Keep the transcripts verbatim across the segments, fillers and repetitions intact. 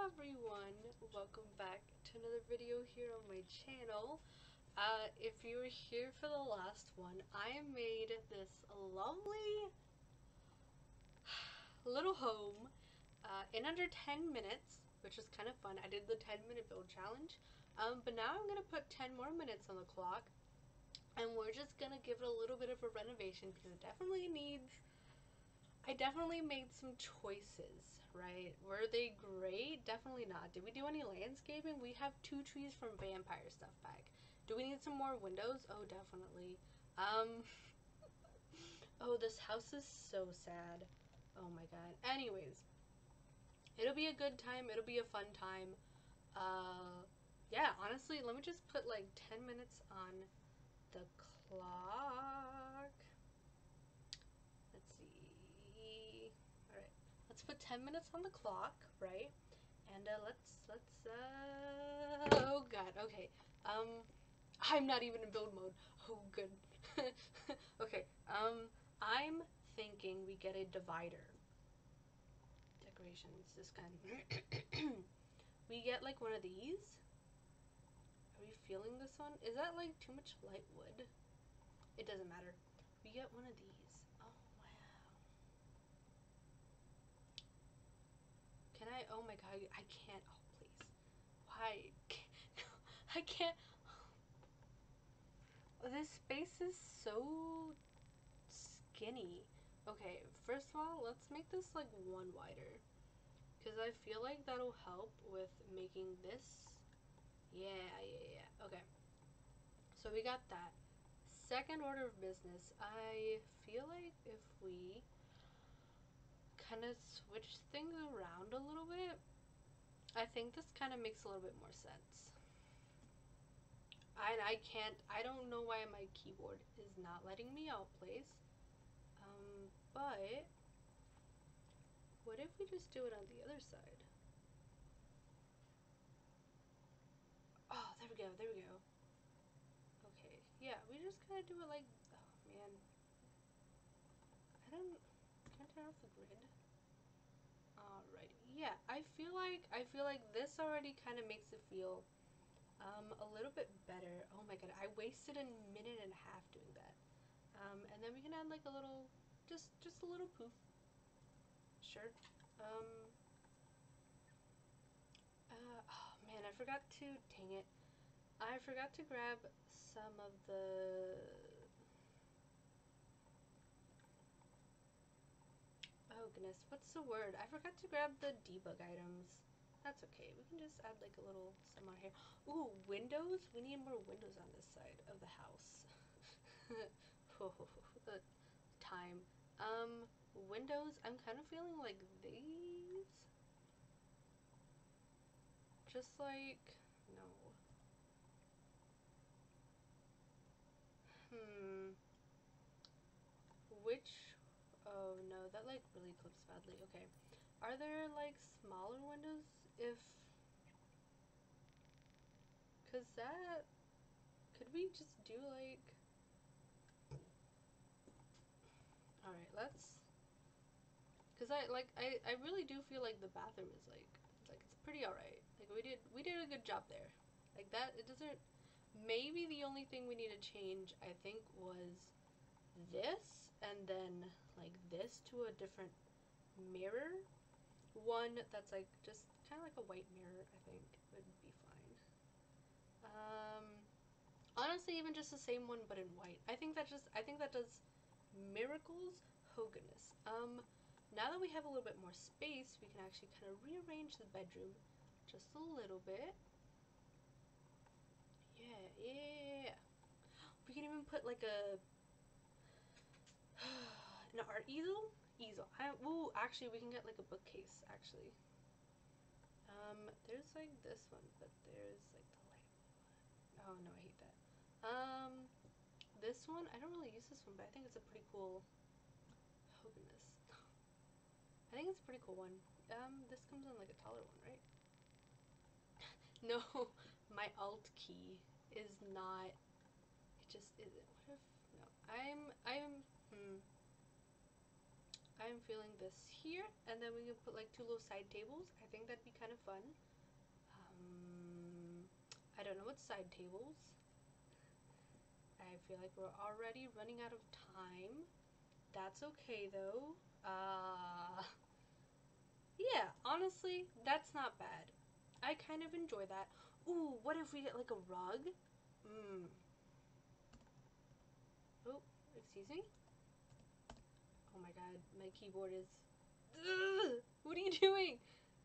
everyone, welcome back to another video here on my channel. Uh, if you were here for the last one, I made this lovely little home uh, in under ten minutes, which is kind of fun. I did the ten minute build challenge, um, but now I'm going to put ten more minutes on the clock, and we're just going to give it a little bit of a renovation because it definitely needs I definitely made some choices, right? Were they great? Definitely not. Did we do any landscaping? We have two trees from Vampire Stuff Pack. Do we need some more windows? Oh, definitely. Um, oh, this house is so sad. Oh my god. Anyways, it'll be a good time. It'll be a fun time. Uh, yeah, honestly, let me just put like ten minutes on the clock. Let's see. Alright, let's put ten minutes on the clock, right? And uh, let's, let's, uh, oh god, okay. Um, I'm not even in build mode. Oh, good. Okay, um, I'm thinking we get a divider. Decorations, this kind. We get like one of these. Are we feeling this one? Is that like too much light wood? It doesn't matter. We get one of these. Oh, wow. Can I? Oh my god, I can't. Oh, please. Why? I can't. This space is so skinny. Okay, first of all, let's make this like one wider. Because I feel like that'll help with making this. Yeah, yeah, yeah. Okay. So we got that. Second order of business. I feel like if we kind of switch things around a little bit, I think this kind of makes a little bit more sense. I, I can't, I don't know why my keyboard is not letting me outplace. Um, but what if we just do it on the other side? Oh, there we go, there we go. Okay, yeah, we just kind of do it like, oh man. I don't, can I turn off the grid? Alrighty, yeah, I feel like, I feel like this already kind of makes it feel um, a little bit better. Oh my god, I wasted a minute and a half doing that. Um, and then we can add like a little, just, just a little poof. Sure. Um, uh, oh man, I forgot to, dang it. I forgot to grab some of the, oh goodness, what's the word? I forgot to grab the debug items. That's okay, we can just add like a little some on here. Ooh, windows? We need more windows on this side of the house. The time. Um, windows, I'm kind of feeling like these. Just like, no. Hmm. Which, oh no, that like really clips badly. Okay. Are there like smaller windows if, cause that, could we just do like, alright, let's, cause I like, I, I really do feel like the bathroom is like, like it's pretty alright. Like we did, we did a good job there. Like that, it doesn't, maybe the only thing we need to change, I think, was this, and then like this to a different mirror. One that's like just kind of like a white mirror, I think would be fine. Um, honestly, even just the same one but in white. I think that just I think that does miracles. Oh goodness. Um, now that we have a little bit more space, we can actually kind of rearrange the bedroom just a little bit. Yeah, yeah. We can even put like a an art easel. Easel. I, ooh, actually, we can get like a bookcase. Actually. Um, there's like this one, but there's like the light one. Oh no, I hate that. Um, this one, I don't really use this one, but I think it's a pretty cool, oh goodness. I think it's a pretty cool one. Um, this comes in like a taller one, right? No, my alt key is not, it just isn't. What if, no, I'm, I'm, hmm. I'm feeling this here, and then we can put like two little side tables. I think that'd be kind of fun. Um, I don't know what side tables. I feel like we're already running out of time. That's okay though. Uh, yeah, honestly, that's not bad. I kind of enjoy that. Ooh, what if we get like a rug? Hmm. Oh, excuse me? Oh my god, my keyboard is... Ugh, what are you doing?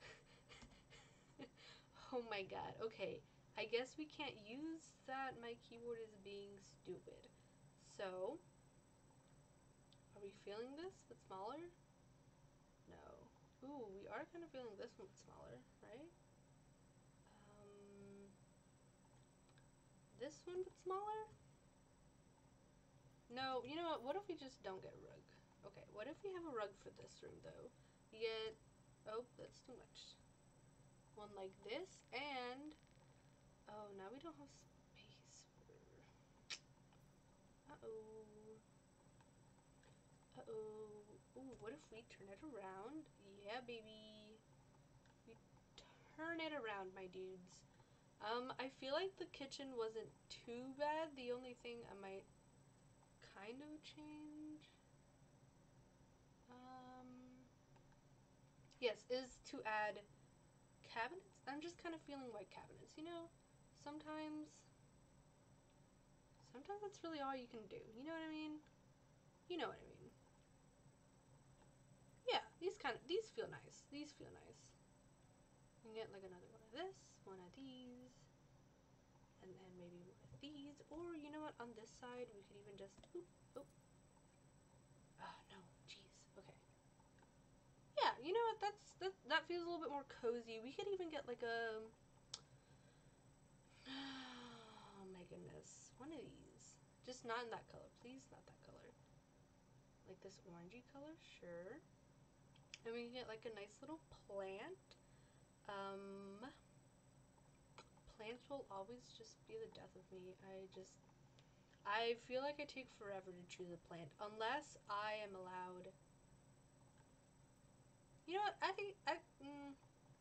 Oh my god, okay. I guess we can't use that. My keyboard is being stupid. So, are we feeling this but smaller? No. Ooh, we are kind of feeling this one but smaller, right? Um, this one but smaller? No, you know what? What if we just don't get a rug? Okay, what if we have a rug for this room, though? We get... Oh, that's too much. One like this, and... Oh, now we don't have space for... Uh-oh. Uh-oh. Ooh, what if we turn it around? Yeah, baby. We turn it around, my dudes. Um, I feel like the kitchen wasn't too bad. The only thing I might kind of change... Um... Yes, is to add cabinets. I'm just kind of feeling white cabinets, you know? Sometimes, sometimes that's really all you can do. You know what I mean? You know what I mean. Yeah, these kind of, these feel nice. These feel nice. You can get like another one of this, one of these, and then maybe one of these. Or, you know what, on this side, we could even just, oop, oop. Oh, no, jeez, okay. Yeah, you know what, that's, that, that feels a little bit more cozy. We could even get like a, oh my goodness, one of these. Just not in that color, please, not that color. Like this orangey color, sure. And we can get like a nice little plant. Um, plants will always just be the death of me. I just, I feel like I take forever to choose a plant unless I am allowed. You know what? I think I. Mm,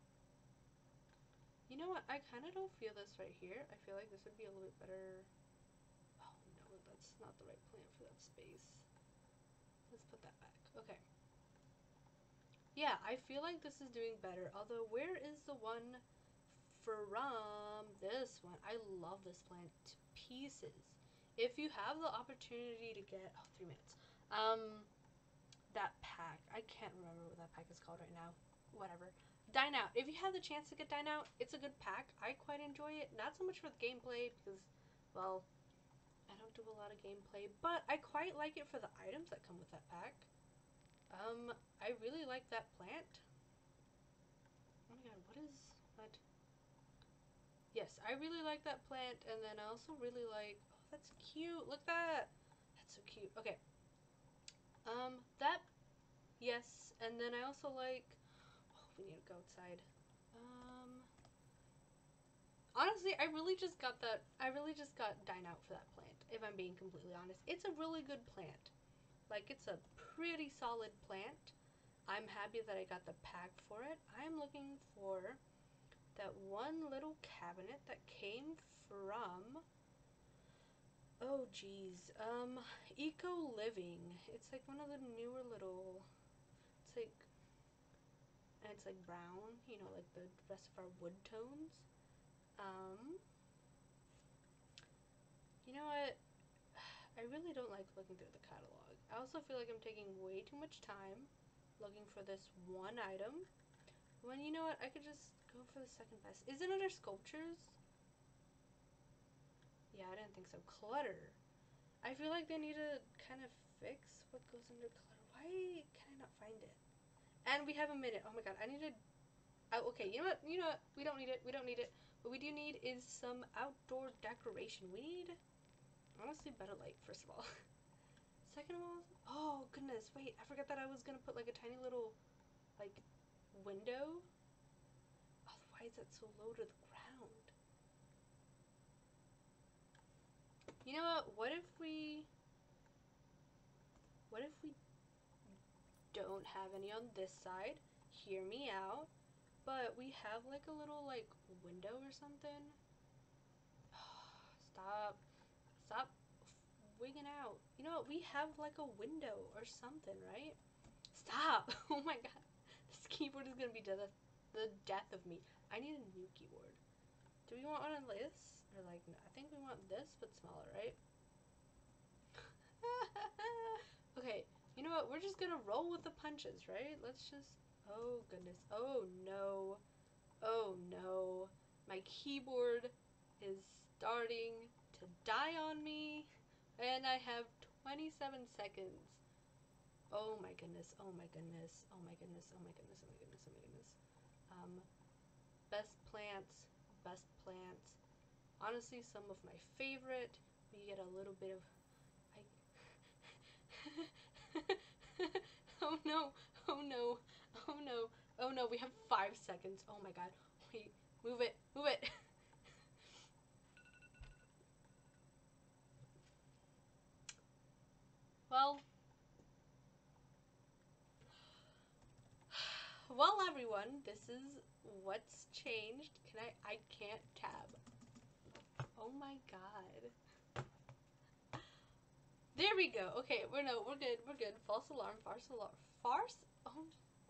you know what? I kind of don't feel this right here. I feel like this would be a little bit better. Oh no, that's not the right plant for that space. Let's put that back. Okay. Yeah, I feel like this is doing better. Although, where is the one from this one? I love this plant to pieces. If you have the opportunity to get, oh, three minutes. Um, that pack. I can't remember what that pack is called right now. Whatever. Dine Out. If you have the chance to get Dine Out, it's a good pack. I quite enjoy it. Not so much for the gameplay because, well, I don't do a lot of gameplay, but I quite like it for the items that come with that pack. Um, I really like that plant. Oh my god, what is that? Yes, I really like that plant, and then I also really like, oh, that's cute. Look at that. That's so cute. Okay. Um, that, yes, and then I also like, oh, we need to go outside. Um, honestly, I really just got that, I really just got Dine Out for that plant, if I'm being completely honest. It's a really good plant. Like, it's a pretty solid plant. I'm happy that I got the pack for it. I'm looking for that one little cabinet that came from, oh geez, um, Eco Living. It's like one of the newer little, it's like, and it's like brown, you know, like the rest of our wood tones. Um, you know what? I really don't like looking through the catalog. I also feel like I'm taking way too much time looking for this one item, when you know what, I could just go for the second best. Is it under sculptures? Yeah, I didn't think so. Clutter. I feel like they need to kind of fix what goes under clutter. Why can I not find it? And we have a minute. Oh my god, I need to... Oh, okay, you know what? You know what? We don't need it. We don't need it. What we do need is some outdoor decoration. We need, honestly, better light, first of all. Second of all, oh goodness, wait, I forgot that I was gonna put like a tiny little, like, window. Oh, why is that so low to the ground? You know what? What if we... What if we don't have any on this side. Hear me out. But we have like a little like window or something. Stop. Stop wigging out. You know what? We have like a window or something, right? Stop. Oh my god. This keyboard is going to be the, the death of me. I need a new keyboard. Do we want one of this? Or like, no, I think we want this, but smaller, right? Okay, you know what? We're just gonna roll with the punches, right? Let's just, oh goodness. Oh no. Oh no. My keyboard is starting to die on me, and I have twenty-seven seconds. Oh my goodness. Oh my goodness. Oh my goodness. Oh my goodness. Oh my goodness. Oh my goodness. Um, best plants. Best plants. Honestly, some of my favorite. We get a little bit of, I oh no, oh no, oh no, oh no, we have five seconds. Oh my god. Wait, move it, move it. Well, well everyone, this is what's changed. Can I, I can't tab. Oh my god. There we go. Okay, we're no, we're good, we're good. False alarm, false alarm, farce, oh.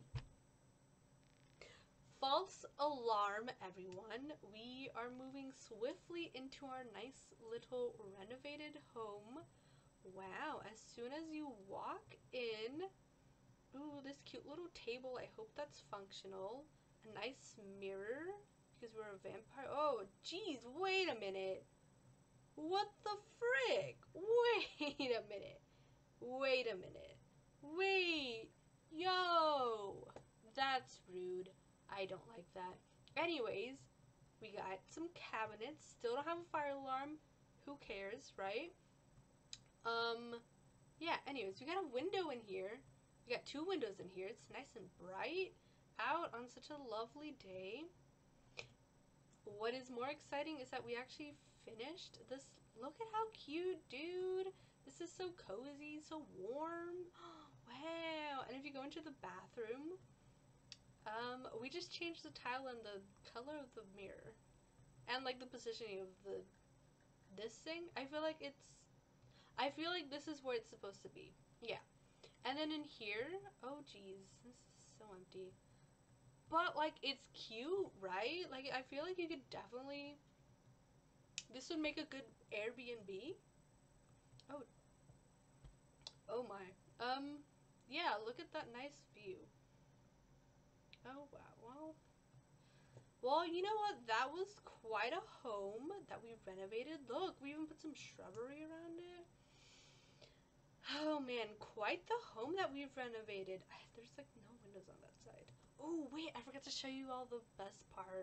False alarm, everyone. We are moving swiftly into our nice little renovated home. Wow, as soon as you walk in, ooh, this cute little table, I hope that's functional. A nice mirror, because we're a vampire. Oh, geez, wait a minute. What the frick? Wait a minute. Wait a minute. Wait. Yo. That's rude. I don't like that. Anyways, we got some cabinets. Still don't have a fire alarm. Who cares, right? Um, yeah, anyways, we got a window in here. We got two windows in here. It's nice and bright out on such a lovely day. What is more exciting is that we actually finished this. Look at how cute, dude. This is so cozy, so warm. Wow. And if you go into the bathroom, um, we just changed the tile and the color of the mirror. And like the positioning of the this thing. I feel like it's I feel like this is where it's supposed to be. Yeah. And then in here, oh geez, this is so empty. But like it's cute, right? Like I feel like you could definitely, this would make a good Airbnb. Oh. Oh my. Um yeah, look at that nice view. Oh wow. Well, well, you know what? That was quite a home that we renovated. Look, we even put some shrubbery around it. Oh man, quite the home that we've renovated. There's like no windows on that side. Oh wait, I forgot to show you all the best part.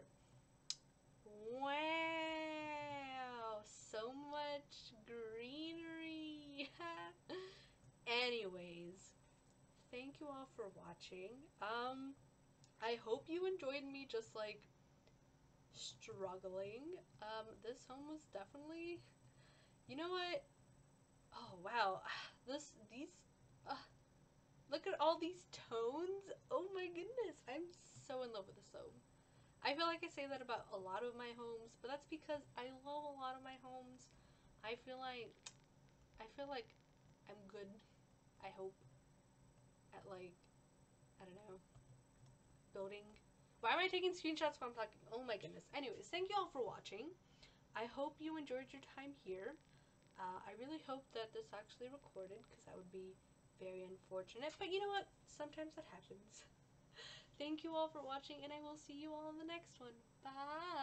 Wow, so much greenery. Anyways, thank you all for watching. Um, I hope you enjoyed me just like struggling. Um, this home was definitely, you know what? Oh wow, this these. Uh, Look at all these tones. Oh my goodness. I'm so in love with this home. I feel like I say that about a lot of my homes, but that's because I love a lot of my homes. I feel like I feel like I'm good, I hope, at like, I don't know, building. Why am I taking screenshots while I'm talking? Oh my goodness. Anyways, thank you all for watching. I hope you enjoyed your time here. Uh, I really hope that this actually recorded, because that would be very unfortunate. But you know what? Sometimes that happens. Thank you all for watching, and I will see you all in the next one. Bye!